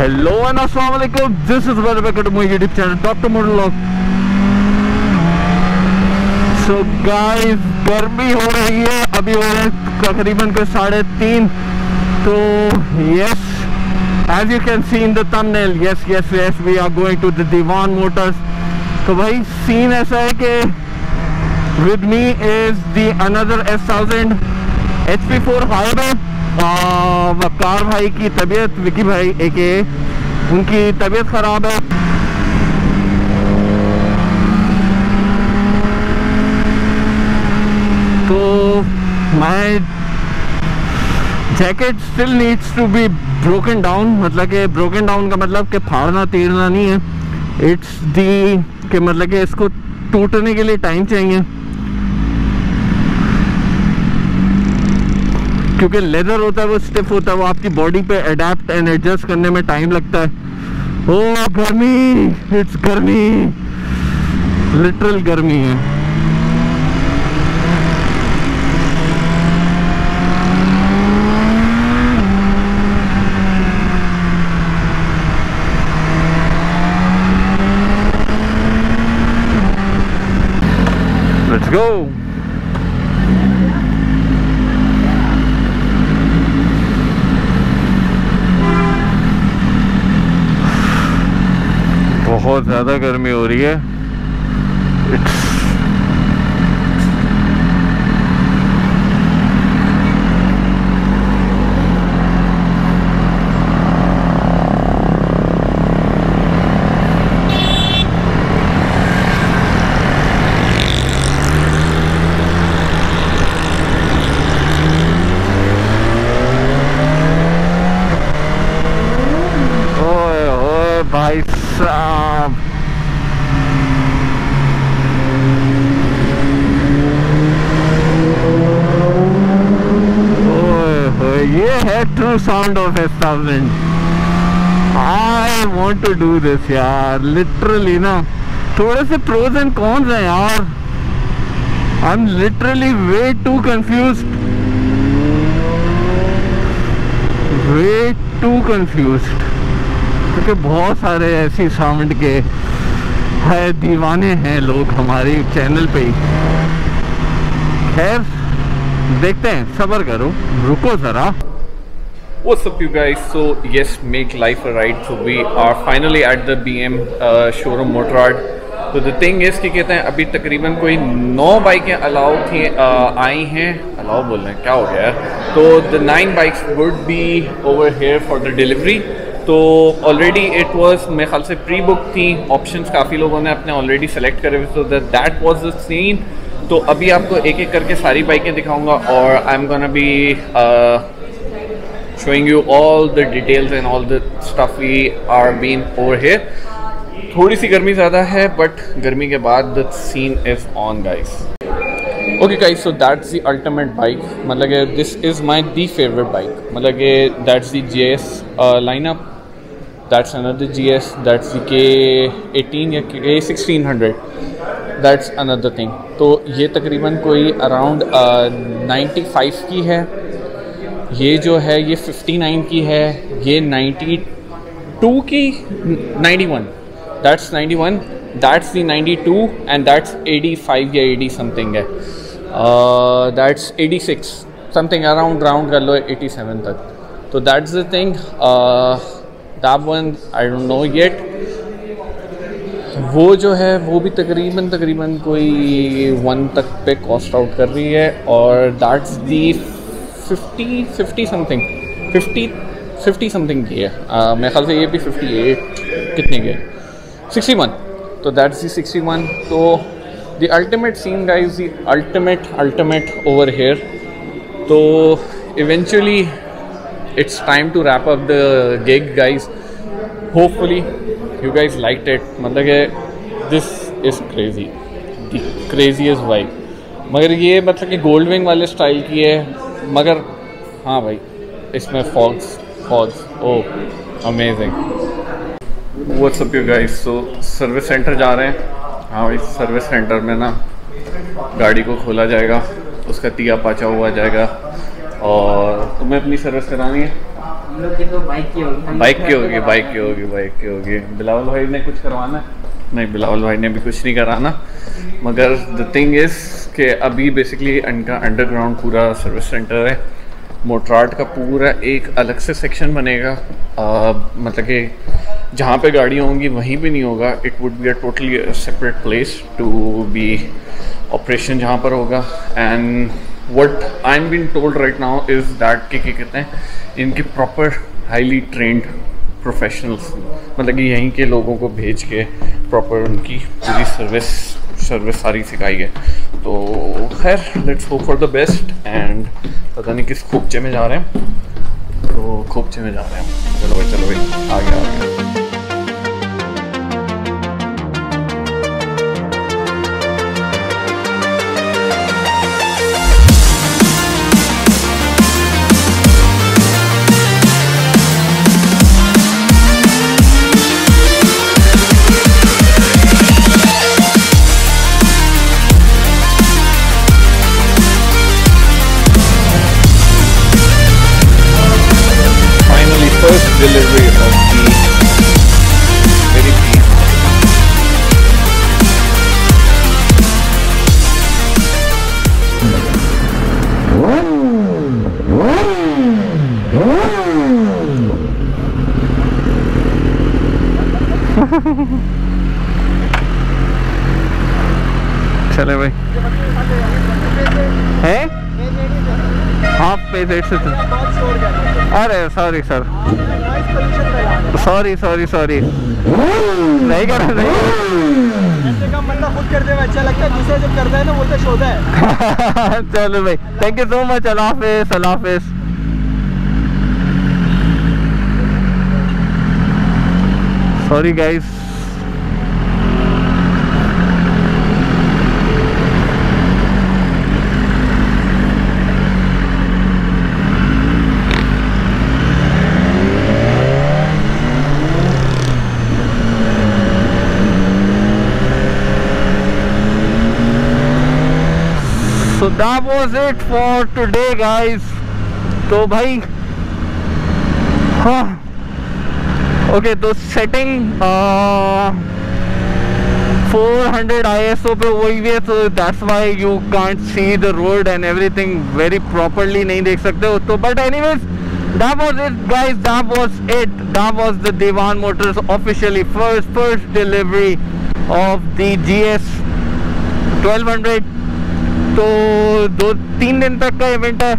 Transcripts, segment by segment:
Hello and अस्सलाम वालेकुम, this is welcome to my YouTube channel doctor motor vlog. So guys, गर्मी हो रही है, अभी हो रहे हैं तकरीबन के 3:30। तो yes, as you can see in the thumbnail, yes yes yes we are going to the Diwan motors. तो भाई सीन ऐसा है कि with me is the another S1000 HP4 hybrid. Waqar भाई की तबीयत, विकी भाई एके उनकी तबीयत ख़राब है। तो my jacket still needs to be broken down, मतलब कि ब्रोकन डाउन का मतलब कि फाड़ना तीरना नहीं है, इट्स दी कि मतलब कि इसको टूटने के लिए टाइम चाहिए, क्योंकि लेदर होता है वो स्टिफ होता है, वो आपकी बॉडी पे अडेप्ट एंड एडजस्ट करने में टाइम लगता है। ओ गर्मी, इट्स गर्मी, लिटरल गर्मी है। Let's go. बहुत ज़्यादा गर्मी हो रही है। ओए ओए भाई साहब, ये है true sound of S1000। I want to do this यार, लिटरली ना। थोड़े से प्रोज एंड कॉन्स हैं यार। I am literally way too confused, क्योंकि बहुत सारे ऐसी साउंड के है दीवाने हैं लोग हमारे चैनल पे ही। खैर देखते हैं, सब्र करो, रुको जरा। What's up you guys? So yes, make life a ride. So we are finally at the BM showroom Motorrad. So the thing is कि कहते हैं अभी तकरीबन कोई 9 बाइकें अलाउ थी, आई हैं, अलाउ बोल रहे हैं, क्या हो गया है। तो the 9 bikes would be over here for the delivery. तो ऑलरेडी इट वाज मेरे ख्याल से प्री बुक थी, ऑप्शंस काफ़ी लोगों ने अपने ऑलरेडी सेलेक्ट करे हुए, तो दैट वाज द सीन। तो अभी आपको एक एक करके सारी बाइकें दिखाऊंगा और I am gonna be showing you all the details and all the stuff we are being over here. थोड़ी सी गर्मी ज़्यादा है, बट गर्मी के बाद the scene is on guys. Okay guys, so that's the ultimate bike, मतलब कि this is my the favorite bike, मतलब कि that's the GS lineup, that's another GS, that's the K18 या K1600, that's another thing. तो ये तकरीबन कोई around 95 की है, ये जो है ये 59 की है, ये 92 की, 91, that's 91, that's the 92 and that's 85 या 80 समथिंग है, that's 86 समथिंग, अराउंड राउंड कर लो 87 तक। तो that's the thing, that one I don't know yet। वो जो है वो भी तकरीबन कोई 1 तक पे कॉस्ट आउट कर रही है, और that's the 50 समथिंग की है, मेरे ख्याल से ये भी 58 कितने के, 61। तो दैट्स दी 61। तो the ultimate scene guys, the ultimate over here. तो eventually it's time to wrap up the gig guys, hopefully you guys liked it, मतलब कि this is crazy, the craziest vibe. मगर ये मतलब कि गोल्ड विंग वाले style की है, मगर हाँ भाई इसमें fogs oh amazing. What's up you guys, so service centre जा रहे हैं। हाँ भाई, सर्विस सेंटर में ना गाड़ी को खोला जाएगा, उसका तिया पाचा हुआ जाएगा, और तुम्हें अपनी सर्विस करानी है हम लोग की तो बाइक की होगी। बाइक की होगी। बिलावल भाई ने कुछ करवाना है? नहीं, बिलावल भाई ने भी कुछ नहीं कराना, मगर द थिंग इज़ कि अभी बेसिकली इनका अंडरग्राउंड पूरा सर्विस सेंटर है। मोटराट का पूरा एक अलग से सेक्शन बनेगा, मतलब कि जहाँ पे गाड़ियाँ होंगी वहीं पे नहीं होगा। It would be a totally separate place to be operation जहाँ पर होगा। And what I am being told right now is that कि क्या कहते हैं, इनके प्रॉपर हाईली ट्रेंड प्रोफेशनल्स, मतलब कि यहीं के लोगों को भेज के प्रॉपर उनकी पूरी सर्विस सारी सिखाई है। तो खैर, let's hope for the best. And पता नहीं किस खोपचे में जा रहे हैं, तो खोपचे में जा रहे हैं। चलो भाई आगे। First delivery of the very big चले भाई है हाफ पे से अरे सॉरी सर, सॉरी नहीं कर रहा। ऐसे काम बंदा खुद करते हुए अच्छा लगता है, दूसरा जब करता है ना बोलते शोधा है। चलो भाई, थैंक यू सो मच। अल्लाह हाफिज़। Sorry guys. So that was it for today guys. तो भाई हाँ ओके, तो सेटिंग 400 ISO पे वही है, तो that's why you can't see the road and everything very properly नहीं देख सकते हो। तो but anyways, that was it guys, that was the Dewan Motors officially first delivery of the GS 1200। तो 2-3 दिन तक का इवेंट है।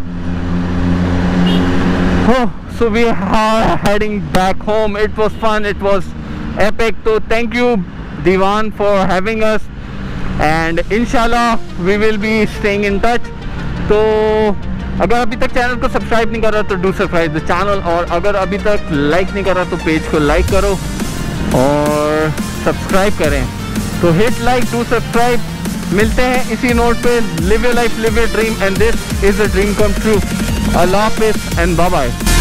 So we are heading back home. It was fun, it was epic. So thank you Dewan for having us, and inshallah we will be staying in touch. तो अगर अभी तक channel को सब्सक्राइब नहीं कर रहा तो डू सब्सक्राइब द चैनल, और अगर अभी तक लाइक नहीं कर रहा तो पेज को लाइक करो और सब्सक्राइब करें। तो हिट लाइक, डू सब्सक्राइब। मिलते हैं इसी नोट पे। Live your life, live your dream, and this is a dream come true. अल्लाह हाफिज़ एंड बाय बाय।